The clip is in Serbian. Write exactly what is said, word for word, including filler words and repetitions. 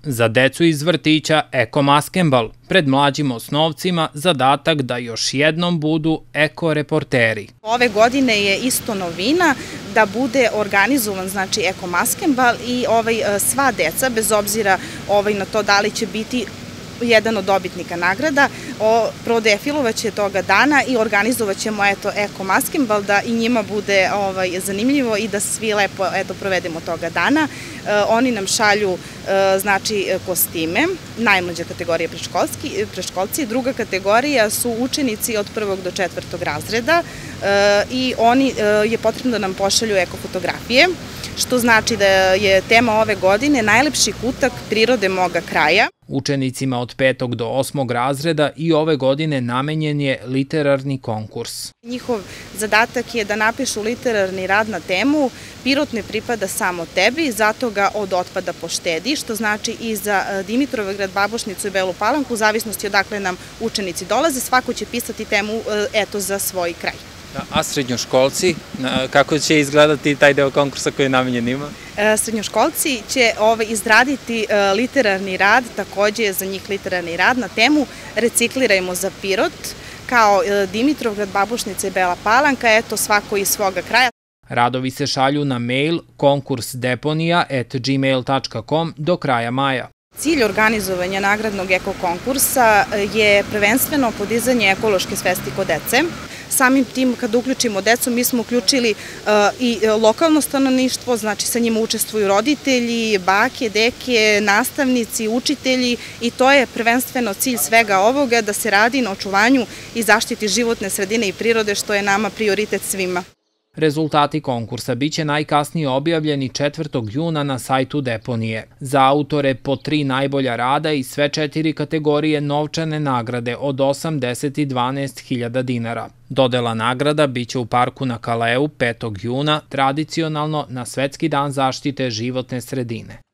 Za decu iz vrtića Eko Maskembal, pred mlađim osnovcima zadatak da još jednom budu eko-reporteri. Ove godine je isto novina da bude organizovan znači Eko Maskembal i ovaj, sva deca, bez obzira ovaj, na to da li će biti jedan od dobitnika nagrada, prodefilovaće toga dana i organizovat ćemo eto, Eko Maskembal da i njima bude ovaj, zanimljivo i da svi lepo eto, provedemo toga dana. E, oni nam šalju e, znači, kostime, najmlađa kategorija preškolci, druga kategorija su učenici od prvog do četvrtog razreda e, i oni e, je potrebno da nam pošalju eko fotografije, što znači da je tema ove godine najlepši kutak prirode moga kraja. Učenicima od petog do osmog razreda i ove godine namenjen je literarni konkurs. Njihov zadatak je da napišu literarni rad na temu Pirot ne pripada samo tebi, zato ga od otpada poštedi, što znači i za Dimitrovgrad, Babušnicu i Belu Palanku, u zavisnosti odakle nam učenici dolaze, svako će pisati temu eto za svoj kraj. A srednjoškolci, kako će izgledati taj deo konkursa koji je namenjen njima? Srednjoškolci će ovaj, izraditi literarni rad, takođe za njih literarni rad na temu Reciklirajmo za Pirot, kao Dimitrovgrad, Babušnica i Bela Palanka, eto svako iz svoga kraja. Radovi se šalju na mail konkurs deponija at gmail tačka com do kraja maja. Cilj organizovanja nagradnog eko konkursa je prvenstveno podizanje ekološke svesti kod dece. Samim tim, kad uključimo decu, mi smo uključili i lokalno stanovništvo, znači sa njima učestvuju roditelji, bake, deke, nastavnici, učitelji i to je prvenstveno cilj svega ovoga, da se radi na očuvanju i zaštiti životne sredine i prirode, što je nama prioritet svima. Rezultati konkursa biće najkasnije objavljeni četvrtog juna na sajtu deponije. Za autore po tri najbolja rada i sve četiri kategorije novčane nagrade od osam, deset i dvanaest hiljada dinara. Dodela nagrada biće u parku na Kaleu petog juna, tradicionalno na Svetski dan zaštite životne sredine.